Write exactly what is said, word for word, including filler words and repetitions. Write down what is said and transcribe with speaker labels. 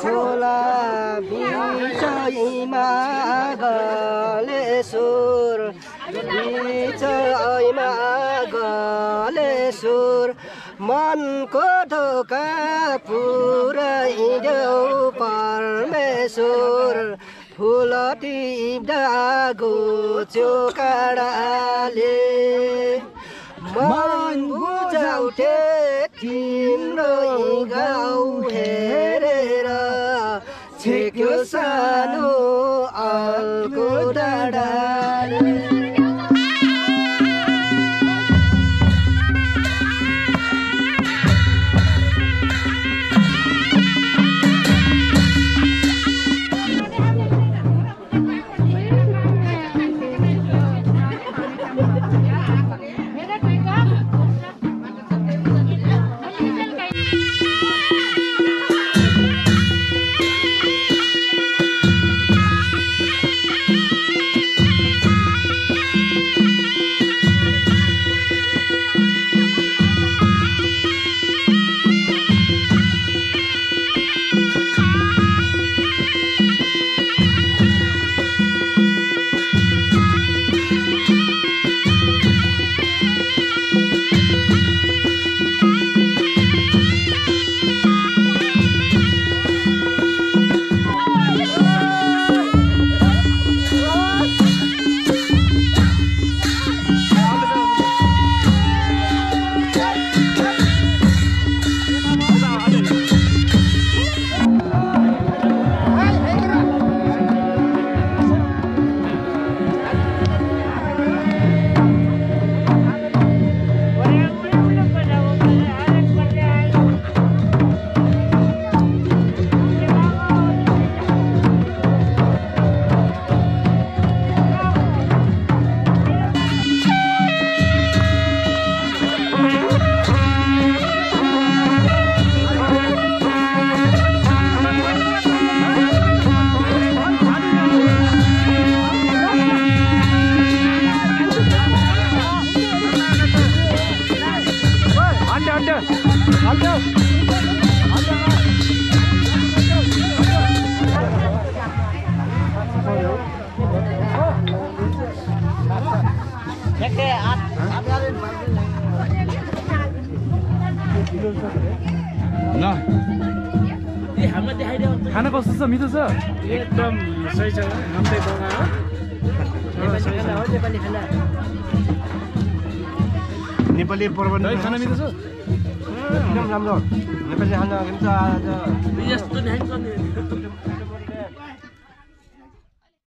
Speaker 1: खोला बिचैमा गलेश्वर बिचैमा गलेश्वर मनको ढोका पुऱ्याइदेऊ परमेश्वर फुल टिप्दा घुच्यो काँडाले मन बुझाउँथे तिम्रो गाउँ हेरेर छेक्यो सानो अल्को डाँडाले
Speaker 2: खाना कस्तो छ मिठो छ
Speaker 3: एकदम सही छ नम्बे बगा हो नेपाली खाना हो नेपाली खाना नेपाली पर्वत
Speaker 2: खाना मिठो छ
Speaker 1: एकदम राम्रो नेपाली खाना खान्छ आज
Speaker 3: यस्तो नै खान्छ